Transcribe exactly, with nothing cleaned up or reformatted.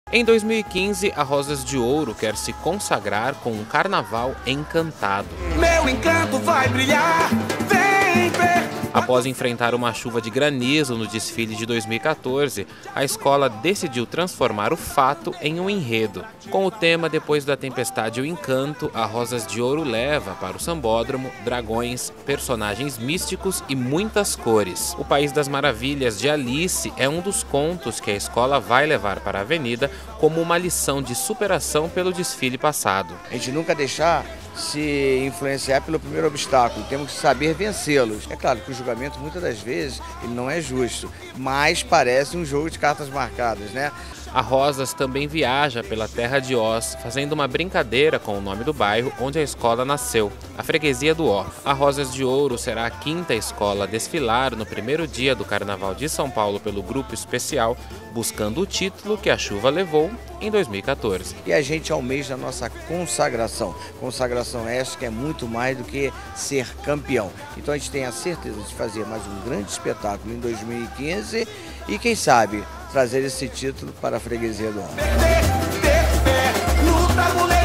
Em dois mil e quinze, a Rosas de Ouro quer se consagrar com um carnaval encantado. Meu encanto vai brilhar, vem ver. Após enfrentar uma chuva de granizo no desfile de dois mil e quatorze, a escola decidiu transformar o fato em um enredo. Com o tema Depois da Tempestade e o Encanto, a Rosas de Ouro leva para o sambódromo dragões, personagens místicos e muitas cores. O País das Maravilhas de Alice é um dos contos que a escola vai levar para a avenida como uma lição de superação pelo desfile passado. A gente nunca deixar se influenciar pelo primeiro obstáculo, temos que saber vencê-los. É claro que o julgamento muitas das vezes ele não é justo, mas parece um jogo de cartas marcadas, né? A Rosas também viaja pela terra de Oz, fazendo uma brincadeira com o nome do bairro onde a escola nasceu, a Freguesia do Ó. A Rosas de Ouro será a quinta escola a desfilar no primeiro dia do Carnaval de São Paulo pelo Grupo Especial, buscando o título que a chuva levou em dois mil e quatorze. E a gente almeja a nossa consagração. Consagração esta que é muito mais do que ser campeão. Então a gente tem a certeza de fazer mais um grande espetáculo em dois mil e quinze e quem sabe trazer esse título para a Freguesia do Ó.